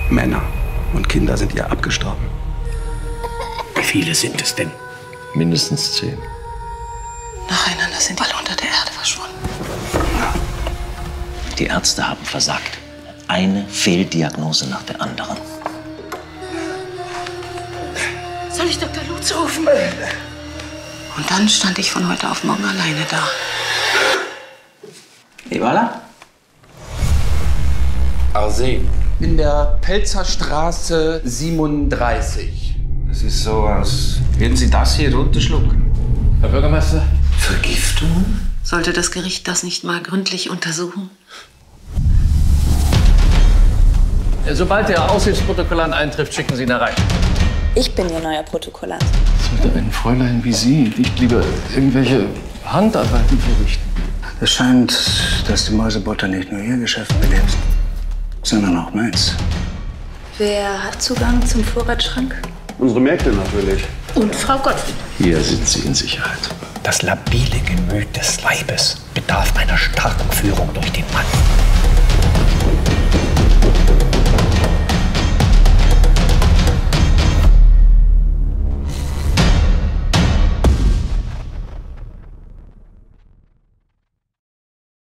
Männer und Kinder sind ihr abgestorben. Wie viele sind es denn? Mindestens 10. Nacheinander sind alle unter der Erde verschwunden. Die Ärzte haben versagt. Eine Fehldiagnose nach der anderen. Soll ich Dr. Lutz rufen? Und dann stand ich von heute auf morgen alleine da. Et voilà. Arsen. In der Pelzer Straße 37. Es ist so, als würden Sie das hier runterschlucken. Herr Bürgermeister? Vergiftung? Sollte das Gericht das nicht mal gründlich untersuchen? Sobald der Aussichtsprotokollant eintrifft, schicken Sie ihn da rein. Ich bin Ihr neuer Protokollant. Sollte ein Fräulein wie Sie nicht lieber irgendwelche Handarbeiten verrichten? Es scheint, dass die Mäusebutter nicht nur Ihr Geschäft belebt, sondern auch meins. Wer hat Zugang zum Vorratsschrank? Unsere Mägde natürlich. Und Frau Gottfried. Hier sind Sie in Sicherheit. Das labile Gemüt des Weibes bedarf einer starken Führung durch den Mann.